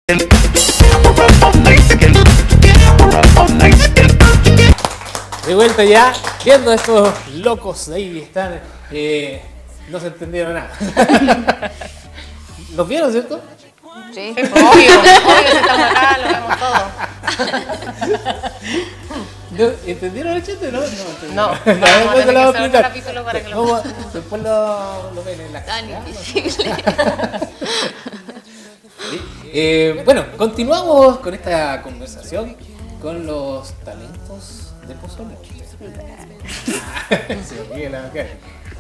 De vuelta ya, viendo a estos locos ahí están, no se entendieron nada. ¿Los vieron, cierto? Sí, obvio, si estamos acá, lo vemos todo. ¿Entendieron el chiste? No, No, después vamos a se lo tener voy a que hacer otro explicar. capítulo para que lo Después lo ven en la Tan casa. invisible. Bueno, continuamos con esta conversación con los talentos de Pozole. Se ríe la cara.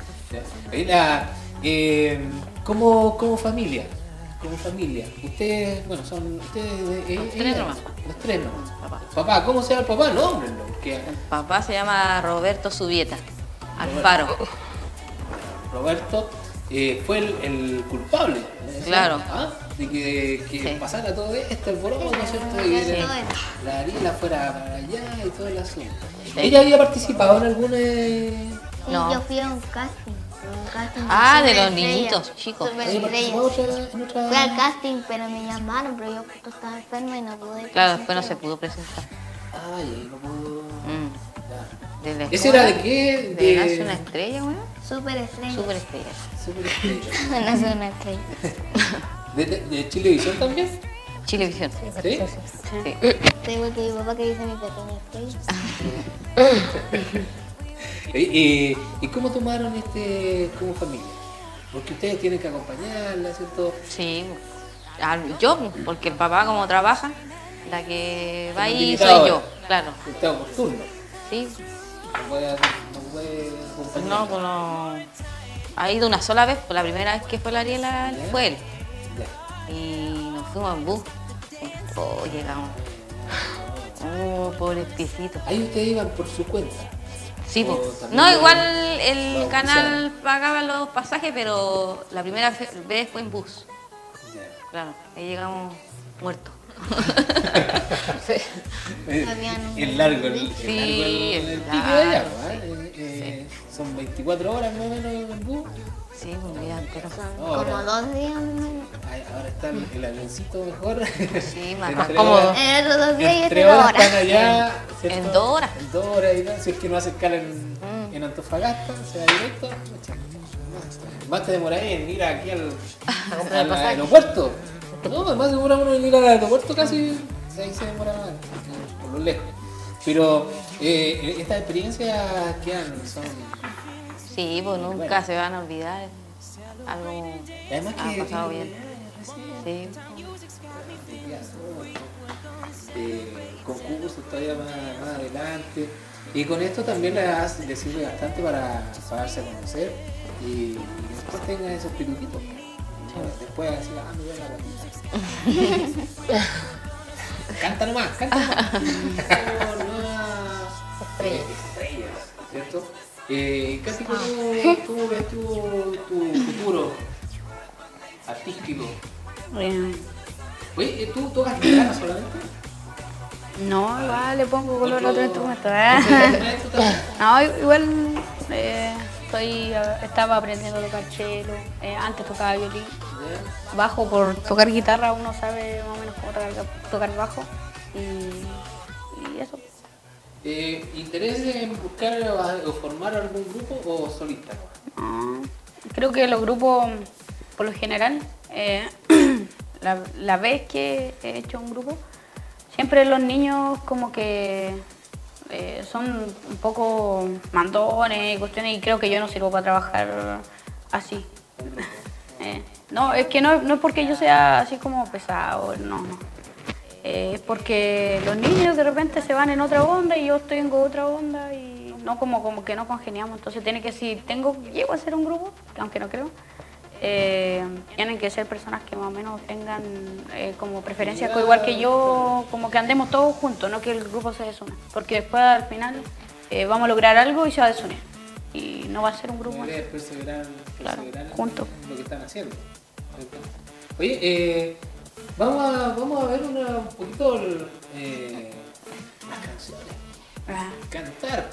Como familia, ustedes, bueno, son ustedes Los tres nomás. Los tres nomás. Papá. ¿Cómo se llama el papá? Nómbrenlo. El papá se llama Roberto Subieta, Alfaro. Roberto fue el culpable, ¿no? Claro. ¿Ah? De que Sí. pasara todo esto, el boroto, ¿no es cierto? Y Sí. la Ariela fuera para allá y todo el asunto. Sí. ¿Ella había participado en alguna? No. Yo fui a un casting. Ah, de los Superestrella. niñitos, chicos. ¿Había Superestrella. participado en otra? Fui al casting, pero me llamaron, pero yo justo estaba enferma y no pude. Claro, después no se pudo presentar. Ay, no pudo. Ya. De la ¿Ese era de escuela, qué? De Nace una estrella, güey. Superestrella. Superestrella. Superestrella. Nace una estrella. ¿De Chilevisión también? Chilevisión. ¿Sí? Sí. Estoy igual que mi papá que dice mi pequeña estrella. ¿Y cómo tomaron como familia? Porque ustedes tienen que acompañarla, ¿cierto? Sí. Yo, porque el papá como trabaja, la que va Como ahí limitado, soy yo, claro. Usted por turno. Sí. No puede acompañar. No, pues no. Ha ido una sola vez, pues la primera vez que fue la Ariela Ya. fue él. Ya. Y nos fuimos en bus. Oh, llegamos. Oh, pobres piecitos. Ahí ustedes iban por su cuenta. Sí, O pues. también No, lo- igual lo el canal pagaba los pasajes, pero la primera vez fue en bus. Ya. Claro, ahí llegamos muertos. Es largo el Sí, el es pique de allá, largo, ¿eh? Son 24 horas más o menos en bus. Sí, un día entero. No, Como ahora, 2 días más o menos. ahora está el avioncito mejor. Sí, más Entre cómodo. horas- En otros 2 días y Entre 3 horas horas. están allá. ¿cierto? En 2 horas. En 2 horas y tal. Si es que no hace escala en Antofagasta, se va directo. Más te demoráis en ir aquí al pasaje. aeropuerto. No, además demora uno en ir al aeropuerto casi. Ahí se demora más, por lo lejos. Pero estas experiencias son. Sí, pues nunca Bueno. se van a olvidar. Algo Y además ha que pasado bien. Sí. Concursos todavía más adelante. Y con esto también le sirve bastante para darse a conocer y después tengan esos pituquitos. Después así, me voy a la patita. Canta nomás, canta nomás. Estrellas, ¿cierto? Casi como ves tu futuro artístico. Oye, ¿tú tocas guitarra solamente? No, igual le pongo color a Otro- otro instrumento. instrumento también? No, igual estaba aprendiendo a tocar cello. Antes tocaba violín. Bajo, por tocar guitarra uno sabe más o menos cómo tocar bajo. Y eso. ¿Interés en buscar o formar algún grupo o solista? Creo que los grupos, por lo general, la vez que he hecho un grupo, siempre los niños como que son un poco mandones y cuestiones, y creo que yo no sirvo para trabajar así. No, es que no es porque yo sea así como pesado, no. Es porque los niños de repente se van en otra onda y yo tengo otra onda y no como que no congeniamos. Entonces tiene que, si llego a hacer un grupo, aunque no creo, tienen que ser personas que más o menos tengan como preferencias igual que yo, como que andemos todos juntos, no que el grupo se desuna. Porque después al final vamos a lograr algo y se va a desunir. Y no va a ser un grupo. Deberías perseverar en juntos. lo que están haciendo. Oye, vamos a ver un poquito las canciones. Cantar.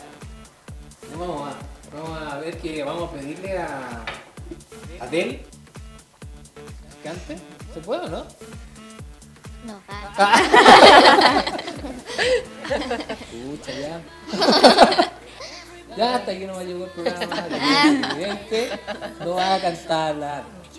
Vamos a ver que vamos a pedirle a Adele que cante. ¿Se puede o no? No. Pucha, ya. Ya hasta aquí no va a llegar el programa. Evidente, no va a cantarla.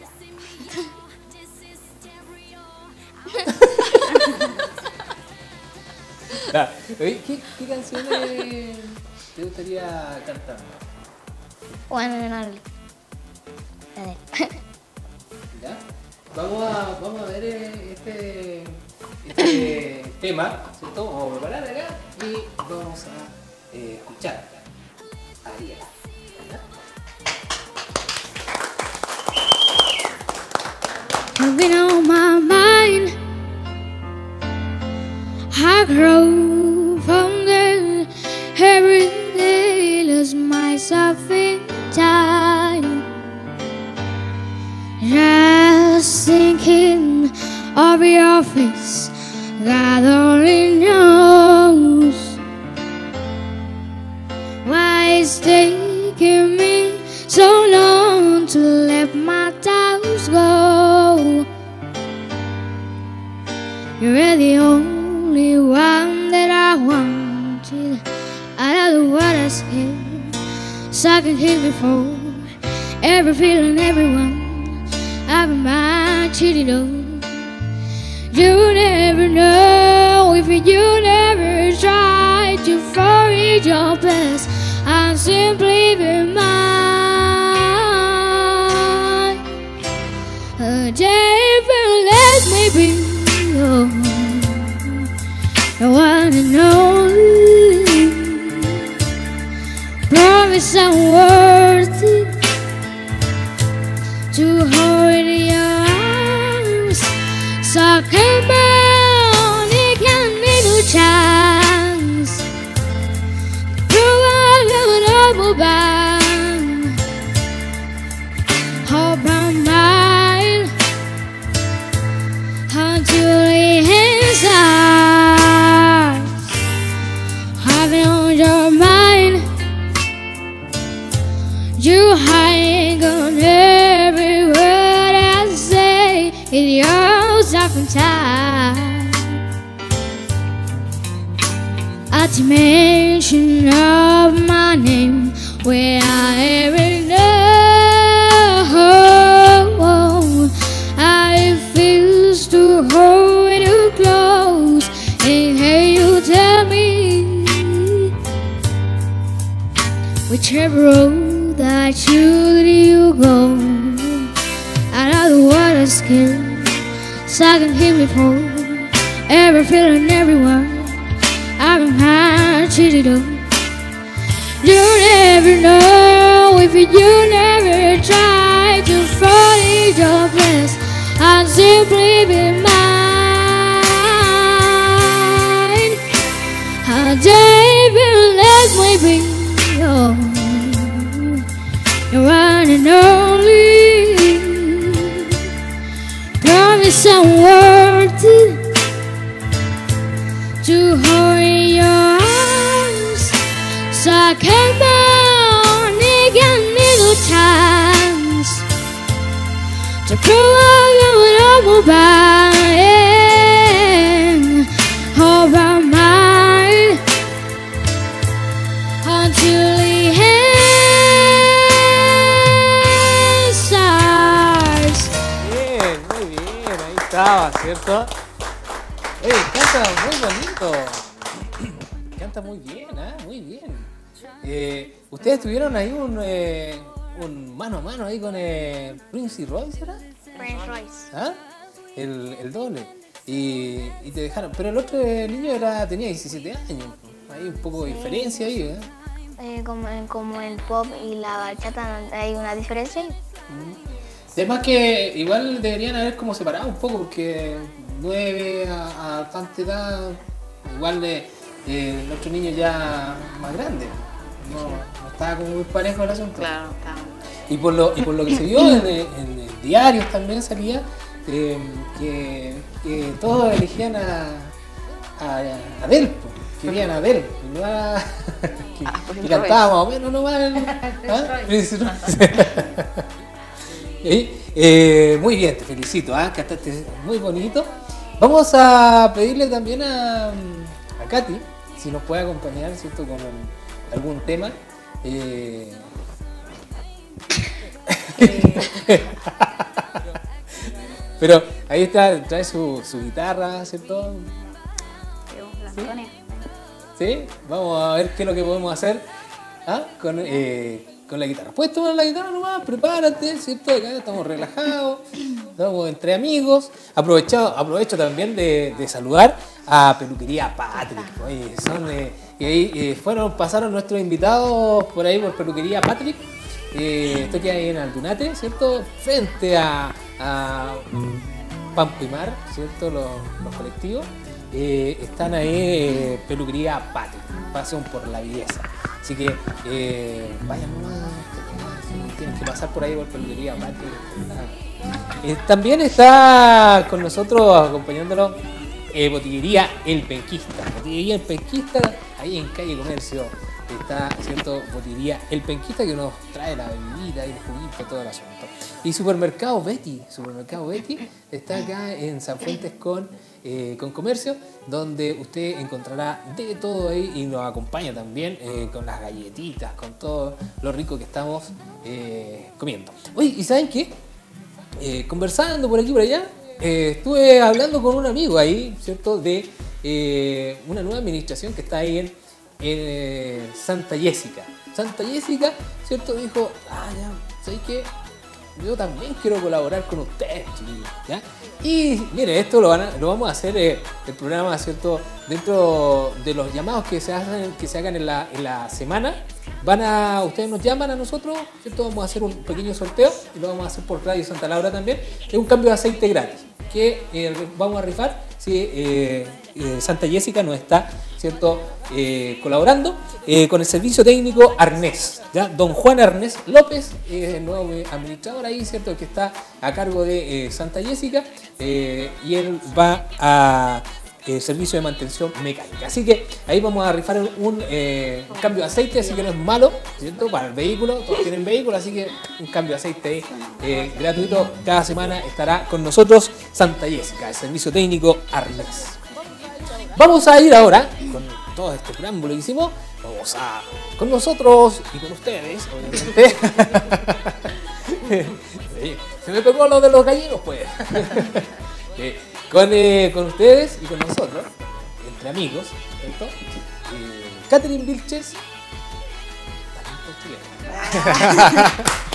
Ya. Oye, ¿qué canciones te gustaría cantar? Bueno, no. ¿Ya? Vamos a ver este tema, ¿cierto? Vamos a preparar acá y vamos a escuchar a Ariel. You've been on my mind. I grow from there every day, lose myself in time. Just thinking of your face, God only knows why it's taking me so long to let my doubts go. You're the only one that I wanted out of the water's head, so I can hear before every feeling, everyone I've been mind cheated on. You never know if you never try to forget your best. I'll simply be mine. A day will let me be the one and only. Promise I'm worth it to hold your arms. So come on, you can need a chance. Prove I never know about. Hope I'm mine until the ends are. Having on your mind, you hang on every word I say. It yours up from time. A dimension of my name where I ever know how it feels to hold you close and hear you tell me whichever road that you go. Out of the water skin, so I can hear before every feeling, everyone I've been high cheated on. You never know if you never try to find your place. I'll simply be mine. A day will let me be your one and only. Promise I'm worth it to hold your arms. So come on, again, little chance to prove I'm mobile. Hold my mind until the end starts. Bien, muy bien, ahí estaba, ¿cierto? Oye, canta muy bonito. Canta muy bien, muy bien. Ustedes tuvieron ahí un mano a mano ahí con Prince Royce, ¿era? Prince Royce. ¿Ah? El doble. Y te dejaron. Pero el otro niño tenía 17 años. Hay un poco de diferencia ahí, ¿eh? Como el pop y la bachata hay una diferencia. Además que igual deberían haber como separado un poco, porque 9 a tanta edad, igual el otro niño ya más grande. No estaba como muy parejo el asunto. Claro, está. Y por lo que se vio en diarios también salía que todos elegían a Adele, po. Querían a Adele, no a que cantaba más o menos nomás. Prince Royce. Muy bien, te felicito, cantaste muy bonito. Vamos a pedirle también a Katy si nos puede acompañar, ¿cierto? Con algún tema. Pero ahí está, trae su guitarra, ¿cierto? La Antonia. ¿Sí? Vamos a ver qué es lo que podemos hacer con la guitarra. Puedes tomar la guitarra nomás, prepárate, ¿cierto? Acá estamos relajados, estamos entre amigos. Aprovecho también de saludar a Peluquería Patrick. Oye, pasaron nuestros invitados por ahí por Peluquería Patrick. Esto queda ahí en Aldunate, ¿cierto? Frente a Pampo y Mar, ¿cierto? Los colectivos. Están ahí Peluquería Patrick, pasión por la belleza. Así que vayan nomás, tienen que pasar por ahí por Peluquería Patrick. También está con nosotros acompañándonos Botillería El Penquista. Botillería El Penquista, ahí en Calle Comercio. Está, ¿cierto? Botillería El Penquista, que nos trae la bebida, el juguito, todo el asunto. Y Supermercado Betty está acá en San Fuentes con Comercio, donde usted encontrará de todo ahí y nos acompaña también con las galletitas, con todo lo rico que estamos comiendo. Oye, ¿y saben qué? Conversando por aquí y por allá, estuve hablando con un amigo ahí, ¿cierto? De una nueva administración que está ahí en Santa Jessica. Santa Jessica, ¿cierto? Dijo, ya, ¿sabes qué? Yo también quiero colaborar con ustedes, chiquillos, ¿ya? Y mire, esto lo vamos a hacer el programa, ¿cierto? Dentro de los llamados que se hagan en la semana, ustedes nos llaman a nosotros, ¿cierto? Vamos a hacer un pequeño sorteo y lo vamos a hacer por Radio Santa Laura también. Es un cambio de aceite gratis que vamos a rifar si Santa Jessica nos está, ¿cierto? Colaborando con el servicio técnico Arnés, ¿ya? Don Juan Arnés López, el nuevo administrador ahí, ¿cierto? El que está a cargo de Santa Jessica, y él va a servicio de mantención mecánica. Así que ahí vamos a rifar un cambio de aceite, así que no es malo, ¿cierto? Para el vehículo, todos tienen vehículo, así que un cambio de aceite ahí, gratuito. Cada semana estará con nosotros Santa Jessica, el servicio técnico Arnés. Vamos a ir ahora, con todo este preámbulo que hicimos, con nosotros y con ustedes, obviamente. Se me pegó lo de los gallinos, pues. Con ustedes y con nosotros, entre amigos, ¿cierto? Catherine Vilches, talento chileno.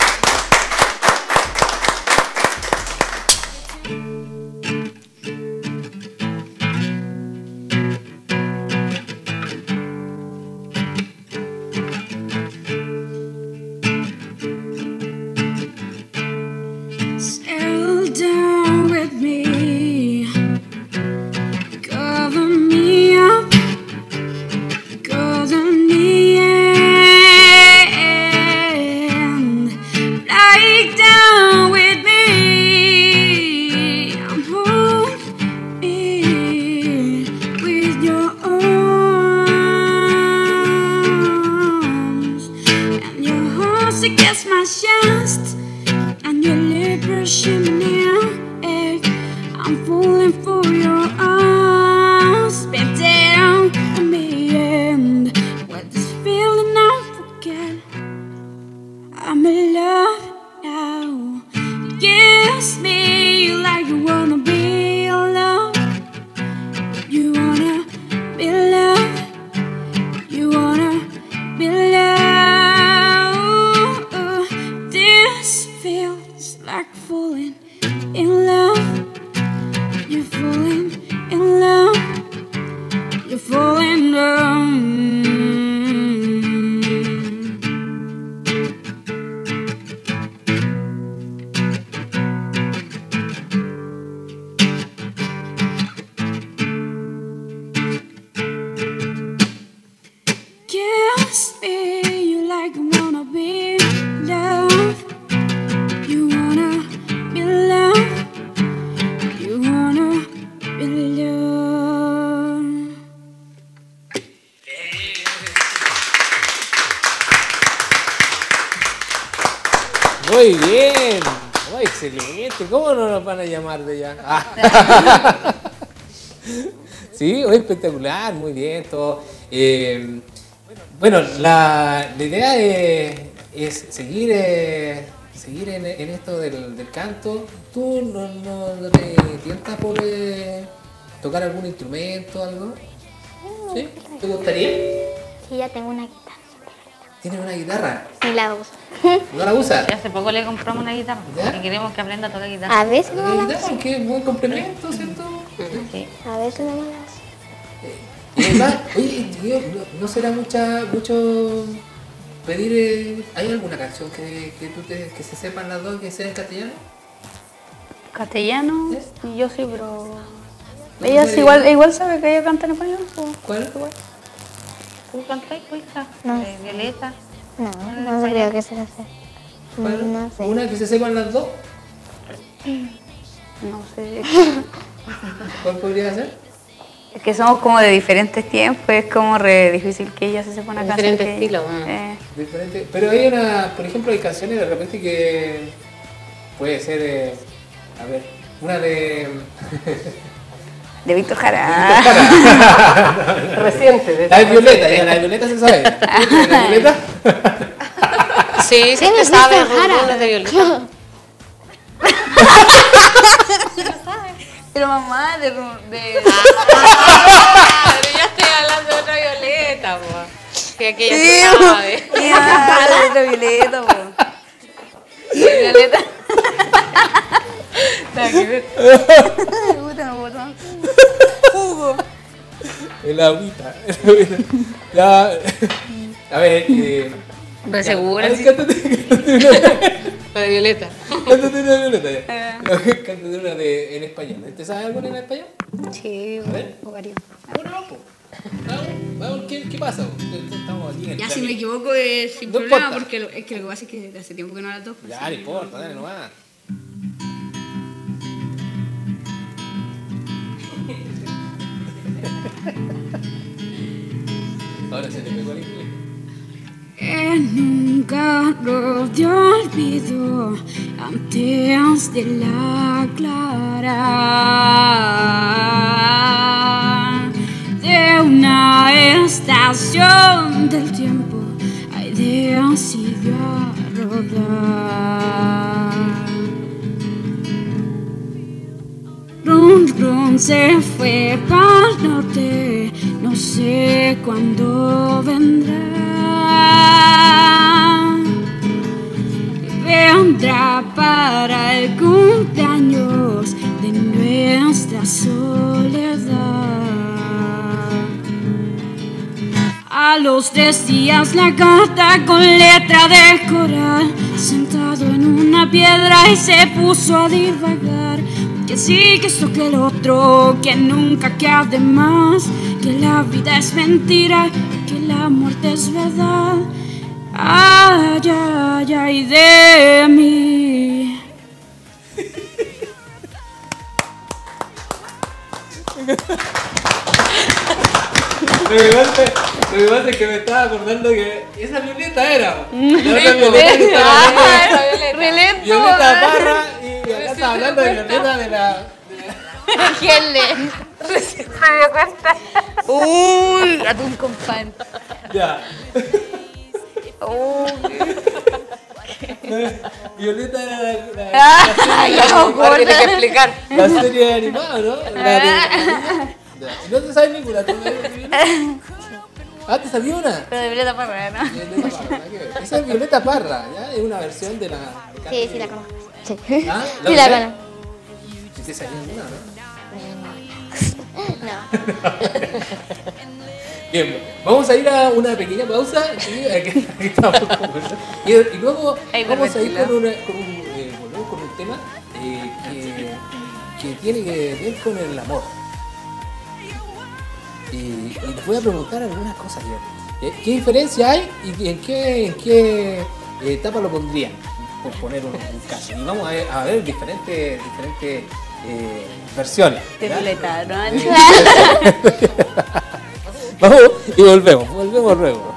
Muy bien, oh, excelente. ¿Cómo no nos van a llamar de ya? Sí, oh, espectacular, muy bien, todo. Bueno, la idea es seguir en esto del canto. ¿Tú no te tientas por tocar algún instrumento, algo? ¿Sí? ¿Te gustaría? Sí, ya tengo una guitarra. ¿Tienes una guitarra? Ni la uso. ¿No la usas? Y hace poco le compramos una guitarra. ¿Ya? Y queremos que aprenda a tocar guitarra. A veces no La me la guitarra, uso. que es buen complemento, ¿cierto? Sí. A veces no me la uso. Y además, oye, tío, ¿no será mucho pedir? ¿Hay alguna canción que se sepan las dos que sea en castellano? Castellano, ¿Sí? y yo sí, pero... ¿No Ella puede- igual sabe que ella canta en español. Pues. ¿Cuál? ¿Tú cantáis, pues, hija? No. Violeta. No creo que se la sé. ¿Cuál? No sé. ¿Una que se sepan las dos? No sé. ¿Cuál podría ser? Es que somos como de diferentes tiempos, es como re difícil que ella se sepa una canción. Diferente que- estilo, Diferente. Pero hay por ejemplo, hay canciones de repente que puede ser, a ver, una de... De Víctor Jara. Reciente. La de Violeta, ya la de Violeta se sabe. ¿La de Violeta? Sí, sí, te sabes rumores de Violeta. Pero mamá, de... Pero ya estoy hablando de otra Violeta, pues. Que aquella se sabe. de otra Violeta, po. Violeta. Nada que ver. Me gusta, no puedo tomar. El agüita. Ya. A ver, Pero segura, sí. Cántate La de Violeta. una Violeta ya. Cántate una en español. ¿Te sabes alguna en español? Sí, A ver. varios. Bueno, po. Vamos, ¿qué pasa? Estamos aquí en el Ya, si trámite. me equivoco es sin No problema, importa. porque es que lo que pasa es que desde hace tiempo que no la toco. Ya, no importa, dale nomás. Ahora se te pegó el inglés. En un carro de olvido antes de la clara de una estación del tiempo hay decidió a rodar. Run Run se fue para el norte, no sé cuándo vendrá. Vendrá para el cumpleaños de nuestra soledad. A los 3 días la carta con letra de coral, sentado en una piedra y se puso a divagar. Que sí, que esto, que el otro, que nunca, que además, que la vida es mentira, que la muerte es verdad. Ay, ay, ay de mí. Lo que pasa es que me estaba acordando que esa Violeta era. La otra Violeta que estaba hablando de Violeta Parra y acá estaba hablando de Violeta de la... ¿Quién le? Se me dio cuenta. Uy, atún con pan. Ya. Violeta era Ahora tiene que explicar. la serie animada, ¿no? La de... Ya. ¿No te sabes ninguna? ¿Tú sabes de Violeta? Ah, ¿te sabía una? Pero de Violeta Parra, ¿no? Violeta Parra, nada que ver. Esa es Violeta Parra, ¿ya? Es una versión de la... Sí, sí la conozco. Sí, ¿Ah? sí la conozco. ¿Sí te sabía alguna, no? No. Bien, vamos a ir a una pequeña pausa. ¿Sí? Aquí estamos conversando. Y luego Ay, vamos a ir perfecto. volvemos con un tema que tiene que ver con el amor. Y les voy a preguntar algunas cosas yo. ¿Qué diferencia hay y en qué etapa lo pondrían? Por poner un caso. Y vamos a ver diferentes versiones. De ¿ya? Violeta, ¿no? Vamos y volvemos luego.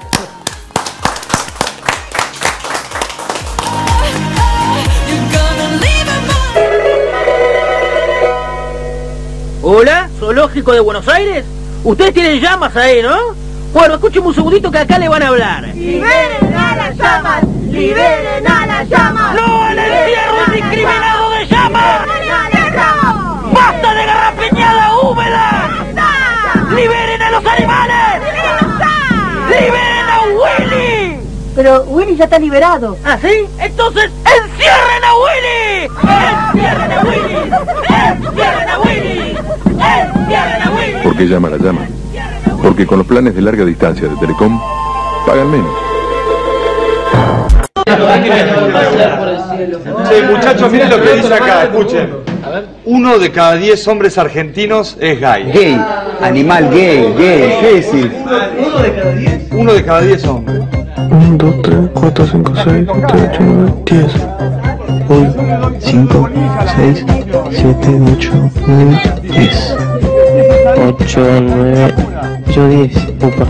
Hola, zoológico de Buenos Aires? Ustedes tienen llamas ahí, ¿no? Bueno, escúchenme un segundito que acá le van a hablar. ¡Liberen a las llamas! ¡Liberen a las llamas! ¡No al encierro indiscriminado de llamas! ¡Liberen a las llamas! ¡Basta de garrapiñada húmeda! ¡Liberen a los animales! ¡Liberen a Willy! Pero Willy ya está liberado. ¿Ah, sí? Entonces, ¡encierren a Willy! ¡Encierren a Willy! ¡Encierren a Willy! ¡Encierren a Willy! ¿Por qué llama la llama? Porque con los planes de larga distancia de Telecom pagan menos. Sí, muchachos, miren lo que dice acá, escuchen. 1 de cada 10 hombres argentinos es gay. Gay, animal gay, ¿qué decís? 1 de cada 10. 1 de cada 10 hombres. 1, 2, 3, 4, 5, 6, 7, 8, 9, 10. 1, 5, 6, 7, 8, 9, 10. 8, 9, 8, 10. Upa.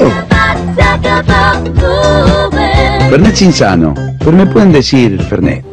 Fernet Cinzano, pero me pueden decir Fernet.